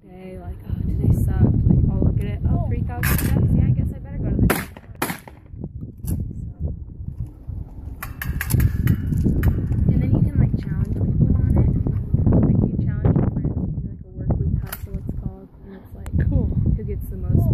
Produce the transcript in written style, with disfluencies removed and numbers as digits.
Day, like, oh, today sucked. Like, oh, look at it. Oh, 3,000 steps. Yeah, I guess I better go to the gym. And then you can, like, challenge people on it. Like, you can challenge your friends and do, like, a work week hustle, it's called. And it's like, cool. Who gets the most